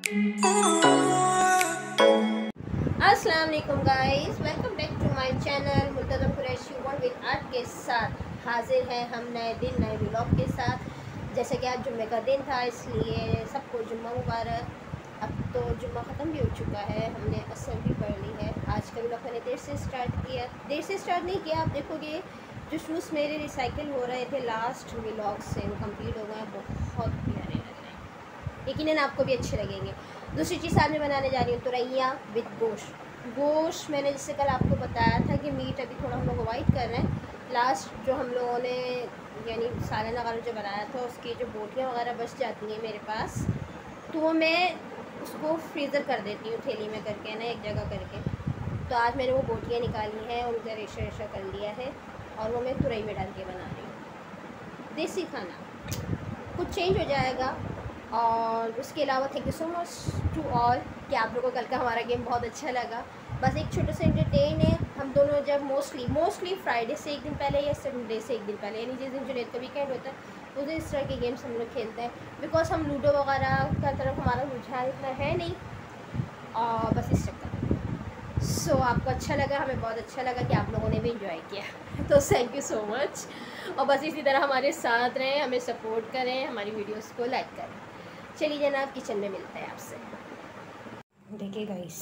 अस्सलाम वालेकुम guys, welcome back to my channel Multazam Qureshi world with art के साथ हाजिर हैं हम नए दिन नए व्लॉग के साथ। जैसे कि आज जुम्मे का दिन था, इसलिए सबको जुम्मा मुबारक। अब तो जुम्मा ख़त्म भी हो चुका है, हमने असर भी पढ़ ली है। आज का व्लॉग मैंने देर से स्टार्ट नहीं किया। आप देखोगे जो शूज़ मेरे रिसाइकिल हो रहे थे लास्ट व्लॉग से, वो कम्प्लीट हो गए, बहुत प्यारे लग रहे हैं। यकीनन आपको भी अच्छे लगेंगे। दूसरी चीज़ आज मैं बनाने जा रही हूँ तुरैया विद गोश्त। मैंने जैसे कल आपको बताया था कि मीट अभी थोड़ा हम लोग अवॉइड कर रहे हैं। लास्ट जो हम लोगों ने यानी सालन वगैरह जो बनाया था, उसकी जो बोटियाँ वगैरह बच जाती हैं मेरे पास, तो वो मैं उसको फ्रीज़र कर देती हूँ थैली में करके ना, एक जगह करके। तो आज मैंने वो बोटियाँ निकाली हैं, उनका रेशा रेशा कर लिया है और वो मैं तुरई में डाल के बना रही हूँ। देसी खाना कुछ चेंज हो जाएगा। और उसके अलावा thank you so much to all कि आप लोगों को कल का हमारा गेम बहुत अच्छा लगा। बस एक छोटा सा एंटरटेन है, हम दोनों जब मोस्टली फ्राइडे से एक दिन पहले या संडे से एक दिन पहले, यानी जिस दिन जुनैद का वीकेंड होता है उस दिन इस तरह के गेम्स हम लोग खेलते हैं। बिकॉज हम लूडो वगैरह का तरफ हमारा रुझान इतना है नहीं, और बस इस चक्कर। सो आपको अच्छा लगा, हमें बहुत अच्छा लगा कि आप लोगों ने भी इंजॉय किया तो थैंक यू सो मच। और बस इसी तरह हमारे साथ रहें, हमें सपोर्ट करें, हमारी वीडियोस को लाइक करें। चलिए जनाब, किचन में मिलते हैं आपसे। देखिए गाइस,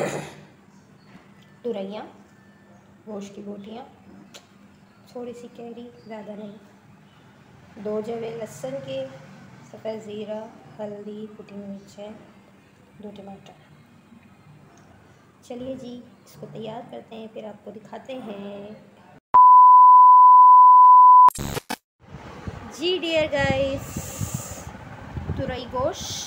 तुरैया, गोश्त की बोटियाँ, थोड़ी सी कैरी, ज़्यादा नहीं, 2 जवे लहसुन के, सफ़ेद ज़ीरा, हल्दी, कुटी हुई मिर्चें, 2 टमाटर। चलिए जी, इसको तैयार करते हैं, फिर आपको दिखाते हैं। जी डियर गाइस, तुरई गोश्त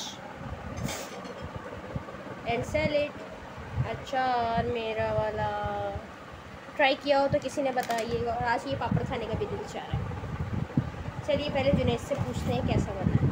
एंड सैलेड, अचार मेरा वाला। ट्राई किया हो तो किसी ने बताइएगा। और आज ये पापड़ खाने का भी दिल चाह रहा है। चलिए पहले जुनैद से पूछते हैं कैसा बना है।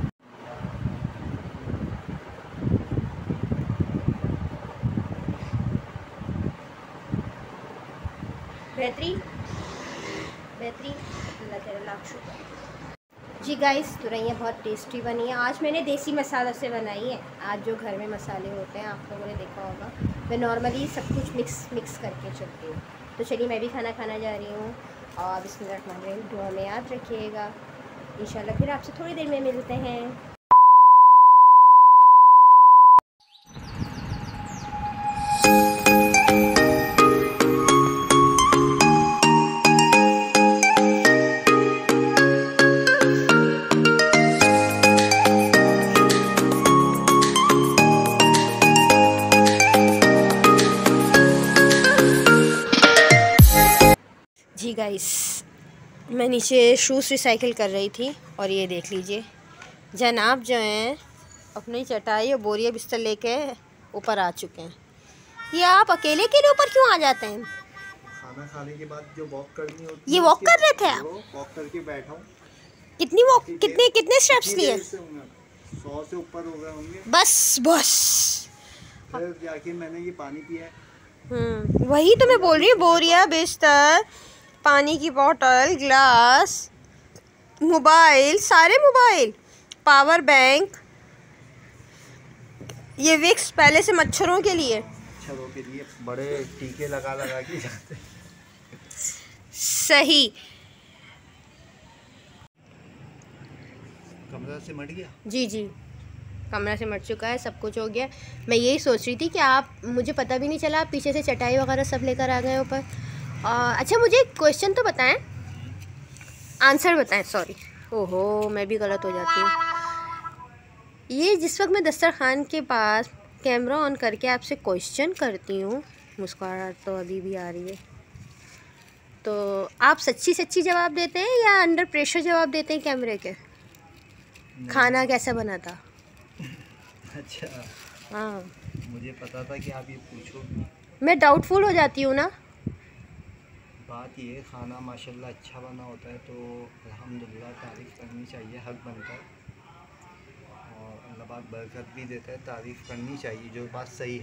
बेहतरीन बेहतरीन, अल्लाह तेरा लाख शुक्र। जी गाइस, तुरैया बहुत टेस्टी बनी है। आज मैंने देसी मसालों से बनाई है। आज जो घर में मसाले होते हैं आप लोगों ने देखा होगा, मैं नॉर्मली सब कुछ मिक्स करके चलती हूँ। तो चलिए मैं भी खाना खाना जा रही हूँ, और बिस्मिल्लाहिर्रहमानिर्रहीम दुआ में याद रखिएगा। इंशाल्लाह फिर आपसे थोड़ी देर में मिलते हैं। जी गाइस, मैं नीचे शूज़ रिसाइकिल कर रही थी और ये देख लीजिए जनाब जो हैं अपनी चटाई और बोरिया बिस्तर लेके ऊपर आ चुके हैं। ये आप अकेले ऊपर क्यों आ जाते हैं? खाना खाने के बाद जो वॉक करनी होती ये है, वॉक कर रहे थे आप? वॉक करके बैठा हूँ। कितनी वॉक, कितने स्टेप्स लिए? 100 से ऊपर हो गए होंगे। बस फिर जाके मैंने ये पानी पिया है। वही तो मैं बोल रही हूँ, बोरिया बिस्तर, पानी की बोतल, ग्लास, मोबाइल, सारे मोबाइल, पावर बैंक, ये विक्स पहले से मच्छरों के लिए, मच्छरों के लिए बड़े टीके लगा के जाते हैं। सही। कमरा से मट गया? जी, कमरा से मट चुका है, सब कुछ हो गया। मैं यही सोच रही थी कि आप, मुझे पता भी नहीं चला, आप पीछे से चटाई वगैरह सब लेकर आ गए ऊपर। अच्छा मुझे एक क्वेश्चन तो बताएं, आंसर बताएं। सॉरी, ओहो मैं भी गलत हो जाती हूँ। ये जिस वक्त मैं दस्तरखान के पास कैमरा ऑन करके आपसे क्वेश्चन करती हूँ, मुस्कुराहट तो अभी भी आ रही है, तो आप सच्ची जवाब देते हैं या अंडर प्रेशर जवाब देते हैं कैमरे के? खाना कैसा बना था? अच्छा, हाँ, मुझे पता था कि आप ये पूछोगे। मैं डाउटफुल हो जाती हूँ ना। बात ये, खाना माशाल्लाह अच्छा बना होता है तो अल्हम्दुलिल्लाह तारीफ़ करनी चाहिए, हक बनता है। और अल्लाह पाक बरकत भी देता है, तारीफ़ करनी चाहिए, जो बात सही है।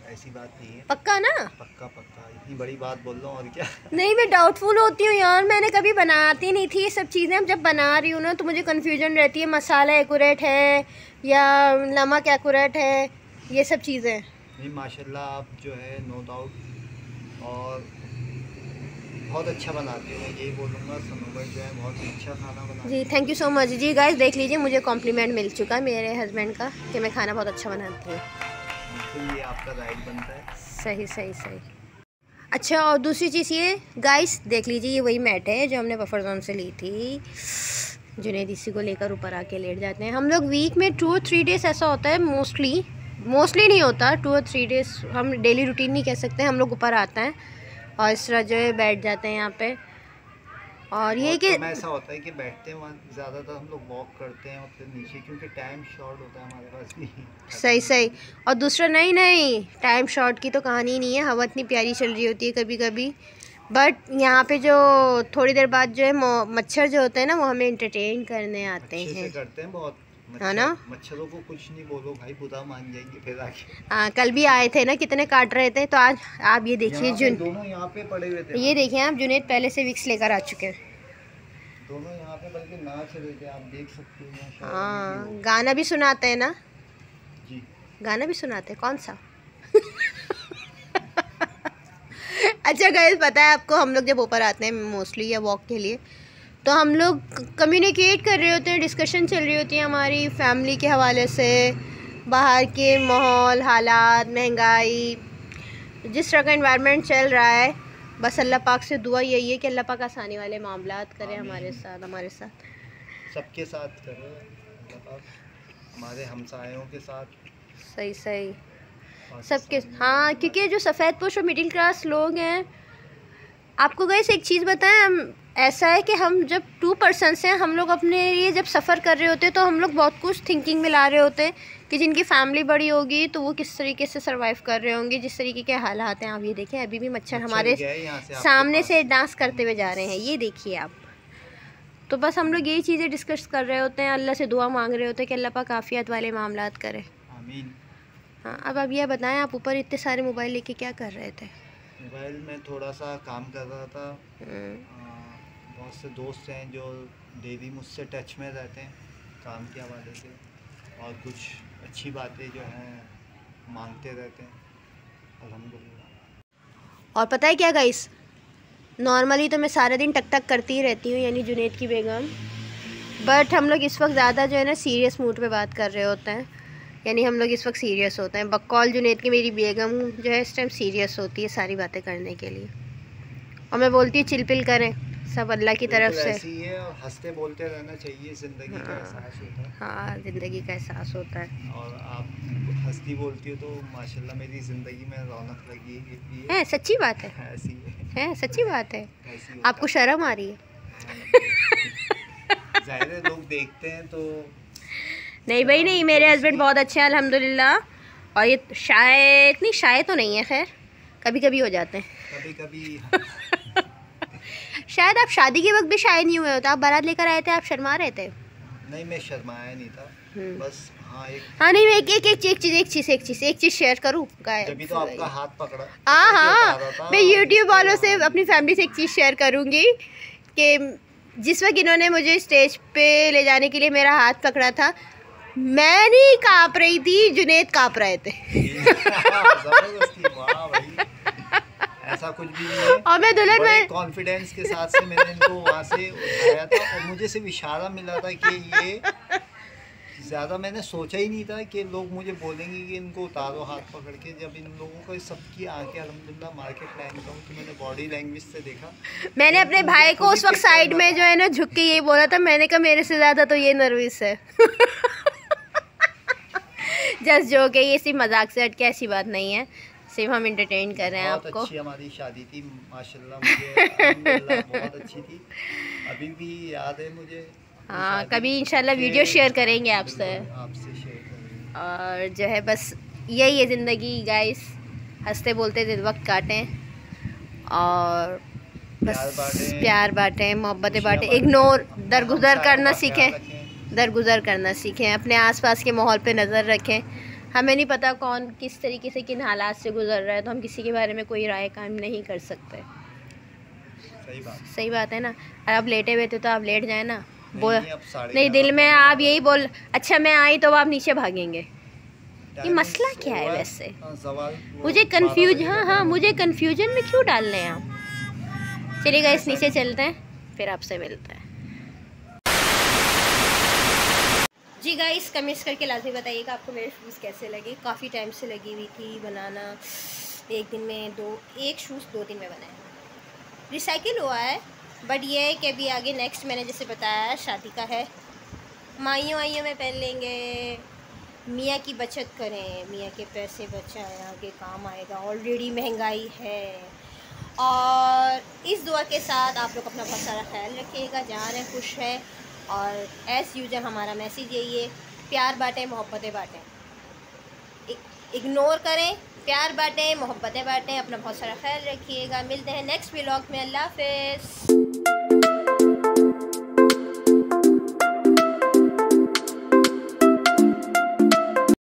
ऐसी बात नहीं है। पक्का ना? पक्का पक्का, इतनी बड़ी बात बोल रहा हूँ और क्या। नहीं, मैं डाउटफुल होती हूँ यार, मैंने कभी बनाती नहीं थी ये सब चीज़ें। अब जब बना रही हूँ ना तो मुझे कन्फ्यूजन रहती है, मसाला एक्यूरेट है या नमक एक्यूरेट है, ये सब चीज़ें। नहीं माशाल्लाह आप जो है नो डाउट और बहुत अच्छा बनाती हूँ, मैं यही बोलूँगा। सनू भाई जो है बहुत अच्छा खाना बनाती जी थैंक यू सो मच। जी गाइस देख लीजिए, मुझे कॉम्प्लीमेंट मिल चुका है मेरे हस्बैंड का कि मैं खाना बहुत अच्छा बनाती हूँ। बिल्कुल, ये आपका राइट बनता है। सही सही सही। अच्छा, और दूसरी चीज़ ये गाइस देख लीजिए, ये वही मैट है जो हमने बफर जोन से ली थी। जुनैद इसी को लेकर ऊपर आके लेट जाते हैं हम लोग। वीक में 2 और 3 डेज़ ऐसा होता है, मोस्टली नहीं होता। 2 और 3 डेज़ हम डेली रूटीन नहीं कह सकते, हम लोग ऊपर आते हैं और इस तरह जो है बैठ जाते हैं यहाँ पे। और ये कि ऐसा होता है कि बैठते हैं वहाँ, ज़्यादातर हम लोग वॉक करते हैं और फिर नीचे, क्योंकि टाइम शॉर्ट होता है हमारे पास भी। सही सही। और दूसरा नहीं टाइम शॉर्ट की तो कहानी नहीं है, हवा इतनी प्यारी चल रही होती है कभी कभी। बट यहाँ पे जो थोड़ी देर बाद जो है मच्छर जो होते हैं ना, वो हमें एंटरटेन करने आते अच्छे हैं। से करते हैं बहुत, है ना? मच्छरों को कुछ नहीं बोलो भाई, बुरा मान जाएंगे फिर आके। हाँ, कल भी आए थे ना, कितने काट रहे थे। तो आज आप ये देखिए, दोनों यहाँ पे पड़े हुए थे। ये देखिए आप, जुनैद पहले से विक्स लेकर आ चुके हैं दोनों यहाँ पे, बल्कि नाच रहे थे, आप देख सकते हैं। हाँ, गाना भी सुनाते हैं ना जी, गाना भी सुनाते हैं। कौन सा? अच्छा गाइस, पता है आपको, हम लोग जब ऊपर आते हैं मोस्टली या वॉक के लिए, तो हम लोग कम्युनिकेट कर रहे होते हैं, डिस्कशन चल रही होती है हमारी फैमिली के हवाले से, बाहर के माहौल, हालात, महंगाई, जिस तरह का एनवायरनमेंट चल रहा है। बस अल्लाह पाक से दुआ यही है कि अल्लाह पाक आसानी वाले मामलात करे हमारे साथ सबके साथ करे, हमारे हमसायों के साथ। सही सही, सबके। हाँ, क्योंकि जो सफ़ेद पोश और मिडिल क्लास लोग हैं, आपको गाइस एक चीज़ बताएं, हम ऐसा है कि हम जब 2 पर्सन्स हैं, हम लोग अपने लिए जब सफ़र कर रहे होते हैं तो हम लोग बहुत कुछ थिंकिंग में ला रहे होते हैं कि जिनकी फैमिली बड़ी होगी तो वो किस तरीके से सरवाइव कर रहे होंगे, जिस तरीके के हालात हैं। आप ये देखें, अभी भी मच्छर हमारे सामने से डांस करते हुए जा रहे हैं, ये देखिए आप। तो बस हम लोग यही चीज़ें डिस्कस कर रहे होते हैं, अल्लाह से दुआ मांग रहे होते हैं कि अल्लाह पाक आफियत वाले मामलात करे। आमीन। हाँ, अब आप ये बताएं, आप ऊपर इतने सारे मोबाइल लेके क्या कर रहे थे? मोबाइल में थोड़ा सा काम कर रहा था। बहुत से दोस्त हैं जो डेली मुझसे टच में रहते हैं काम के हवाले से, और कुछ अच्छी बातें जो हैं मांगते रहते हैं, अल्हम्दुलिल्लाह। और पता है क्या गाइस, नॉर्मली तो मैं सारा दिन टक टक करती ही रहती हूँ, यानी जुनैद की बेगम। बट हम लोग इस वक्त ज़्यादा जो है ना सीरियस मूड पे बात कर रहे होते हैं, यानी हम लोग इस वक्त सीरियस होते हैं। बकौल जुनैद की मेरी बेगम जो है इस टाइम सीरियस होती है सारी बातें करने के लिए, और मैं बोलती हूँ चिल पिल करें, सब अल्लाह की तरफ से। ऐसी है, और हंसते बोलते रहना चाहिए, ज़िंदगी का एहसास होता है। हाँ, ज़िंदगी का एहसास होता है। और आप हंसती बोलती हो तो माशाल्लाह मेरी ज़िंदगी में रौनक लगी है। सच्ची बात है, ऐसी है सच्ची बात है। आपको शर्म आ रही है? ज़ाहिर है, लोग देखते हैं तो। नहीं भाई नहीं, मेरे हस्बैंड बहुत अच्छे हैं अल्हम्दुलिल्लाह। और ये शायद इतनी शायद तो नहीं है, खैर कभी कभी हो जाते हैं, कभी कभी। शायद आप शादी के वक्त भी शायद नहीं हुए हो, तो आप बारात लेकर आए थे, आप शर्मा रहे थे। नहीं, मैं शर्माया नहीं था, बस हाँ नहीं, मैं एक चीज़ शेयर करूँ। जब तो आपका हाथ पकड़ा। हाँ, मैं यूट्यूब वालों से, अपनी फैमिली से एक चीज़ शेयर करूँगी कि जिस वक्त इन्होंने मुझे स्टेज पे ले जाने के लिए मेरा हाथ पकड़ा था, मैं नहीं काँप रही थी, जुनैद काँप रहे थे। ऐसा कुछ भी नहीं है। और मैं दुल्हन में कॉन्फिडेंस के साथ से मैंने इनको वहाँ से उठाया था, और मुझे सिर्फ इशारा मिला था कि ये, ज़्यादा मैंने सोचा ही नहीं था कि लोग मुझे बोलेंगे कि इनको उतारो हाथ पकड़ के। जब इन लोगों को सबकी आंखें अल्हम्दुलिल्लाह मार्केट लाइन का, तो मैंने बॉडी लैंग्वेज से देखा। मैंने अपने भाई को उस वक्त साइड में जो है ना झुक के ये बोला था, मैंने कहा मेरे से ज़्यादा तो ये नर्वस है। जस्ट जो कि ये सिर्फ मजाक से हट के, ऐसी बात नहीं है, सिर्फ हम एंटरटेन कर रहे हैं आपको। बहुत अच्छी हमारी शादी थी माशाल्लाह, मुझे अल्हम्दुलिल्लाह बहुत अच्छी थी, अभी भी याद है मुझे। हाँ, कभी इंशाल्लाह वीडियो शेयर करेंगे आपसे शेयर करेंगे। और जो है बस यही है ज़िंदगी गाइस, हंसते बोलते दिन वक्त काटें और बस प्यार बांटें, मोहब्बतें बांटें, इग्नोर, दरगुजर करना सीखें, अपने आसपास के माहौल पे नज़र रखें। हमें नहीं पता कौन किस तरीके से किन हालात से गुजर रहा है, तो हम किसी के बारे में कोई राय कायम नहीं कर सकते। सही बात है ना। अब लेटे हुए थे तो आप लेट जाए ना। नहीं दिल में आप यही बोल, अच्छा मैं आई तो आप नीचे भागेंगे। ये मसला क्या है वैसे? मुझे मुझे कंफ्यूजन में क्यों डाल रहे हैं आप? चलिए गाइस नीचे चलते हैं, फिर आपसे मिलते हैं। जी गाइस कमेंट्स करके लाजमी बताइएगा आपको मेरे शूज़ कैसे लगे। काफ़ी टाइम से लगी हुई थी बनाना, एक दिन में एक शूज़ 2 दिन में बनाया, रिसाइकिल हुआ है। बट ये है कि अभी आगे नेक्स्ट मैंने जैसे बताया शादी का है, माइयों आइयों में पहन लेंगे। मियाँ की बचत करें, मियाँ के पैसे बचाएं, आगे काम आएगा। ऑलरेडी महंगाई है। और इस दुआ के साथ आप लोग अपना बहुत सारा ख्याल रखिएगा, जहाँ रहें खुश है। और एज़ यूजुअल हमारा मैसेज यही है, प्यार बाँटें मोहब्बतें बाँटें, इग्नोर करें, प्यार बाँटें मोहब्बतें बाँटें। अपना बहुत सारा ख्याल रखिएगा। मिलते हैं नेक्स्ट व्लॉग में। अल्लाह हाफ़िज़।